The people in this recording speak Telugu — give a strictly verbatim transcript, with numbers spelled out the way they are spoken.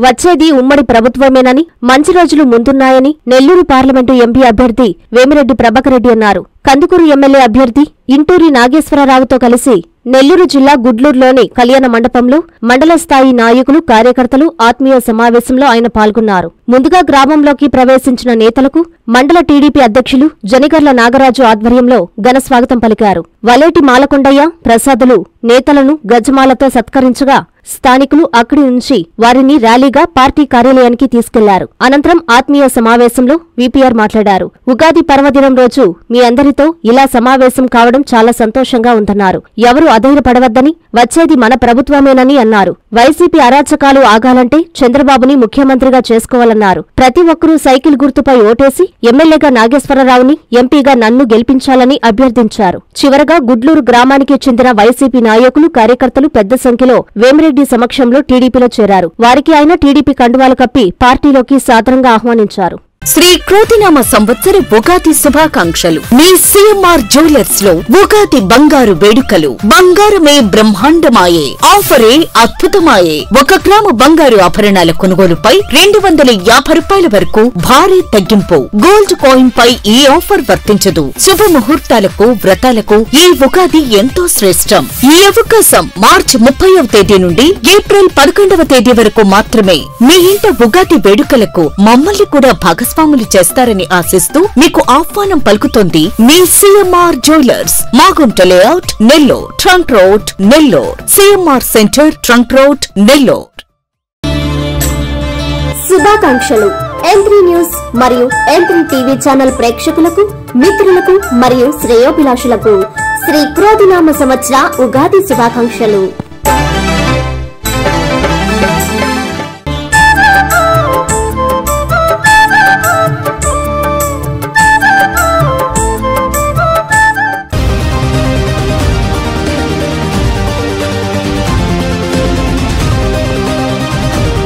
వచ్చేది ఉమ్మడి ప్రభుత్వమేనని, మంచి రోజులు ముందున్నాయని నెల్లూరు పార్లమెంటు ఎంపీ అభ్యర్థి వేమిరెడ్డి ప్రభాకర్ రెడ్డి అన్నారు. కందుకూరు ఎమ్మెల్యే అభ్యర్థి ఇంటూరి నాగేశ్వరరావుతో కలిసి నెల్లూరు జిల్లా గుడ్లూరులోని కళ్యాణ మండపంలో మండల స్థాయి నాయకులు, కార్యకర్తలు ఆత్మీయ సమావేశంలో ఆయన పాల్గొన్నారు. ముందుగా గ్రామంలోకి ప్రవేశించిన నేతలకు మండల టీడీపీ అధ్యక్షులు జనిగర్ల నాగరాజు ఆధ్వర్యంలో ఘన స్వాగతం పలికారు. వలేటి మాలకొండయ్య, ప్రసాదులు నేతలను గజమాలతో సత్కరించగా స్థానికులు అక్కడి నుంచి వారిని ర్యాలీగా పార్టీ కార్యాలయానికి తీసుకెళ్లారు. అనంతరం ఆత్మీయ సమావేశంలో వీపీఆర్ మాట్లాడారు. ఉగాది పర్వదినం రోజు మీ అందరితో ఇలా సమావేశం కావడం చాలా సంతోషంగా ఉందన్నారు. ఎవరు అధైర్యపడవద్దని, వచ్చేది మన ప్రభుత్వమేనని అన్నారు. వైసీపీ అరాచకాలు ఆగాలంటే చంద్రబాబుని ముఖ్యమంత్రిగా చేసుకోవాలన్నారు. ప్రతి ఒక్కరూ సైకిల్ గుర్తుపై ఓటేసి ఎమ్మెల్యేగా నాగేశ్వరరావుని, ఎంపీగా నన్ను గెలిపించాలని అభ్యర్థించారు. చివరగా గుడ్లూరు గ్రామానికి చెందిన వైసీపీ నాయకులు, కార్యకర్తలు పెద్ద సంఖ్యలో వేమిరెడ్డి సమక్షంలో టీడీపీలో చేరారు. వారికి ఆయన టీడీపీ కండువాలు కప్పి పార్టీలోకి సాదరంగా ఆహ్వానించారు. శ్రీ క్రోతినామ సంవత్సర ఉగాది శుభాకాంక్షలు. మీ సిఎంఆర్ జ్యువెలర్స్ లో ఉగాది బంగారు వేడుకలు. బంగారమే బ్రహ్మాండమాయే, ఆఫరే అద్భుతమాయే. ఒక గ్రాము బంగారు ఆభరణాల కొనుగోలుపై రెండు వందల యాభై రూపాయల వరకు భారీ తగ్గింపు. గోల్డ్ కాయిన్ పై ఈ ఆఫర్ వర్తించదు. శుభ ముహూర్తాలకు, వ్రతాలకు ఈ ఉగాది ఎంతో శ్రేష్టం. ఈ అవకాశం మార్చి ముప్పైవ తేదీ నుండి ఏప్రిల్ పదకొండవ తేదీ వరకు మాత్రమే. మీ ఇంట ఉగాది వేడుకలకు మమ్మల్ని కూడా భాగస్వామ్యం స్వాములు చేస్తారని ఆశిస్తూ మీకు ఆహ్వానం పలుకుతోంది మీ CMR jewellers, Magunta layout, Nellore, trunk road, Nellore. CMR centre, trunk road, Nellore. శుభాకాంక్షలు. ఎంత్రీ న్యూస్ మరియు ఎంత్రీ టీవీ ఛానల్ ప్రేక్షకులకు, మిత్రులకు మరియు శ్రేయోభిలాషులకు శ్రీ క్రోధినామ సంవత్సర ఉగాది శుభాకాంక్షలు.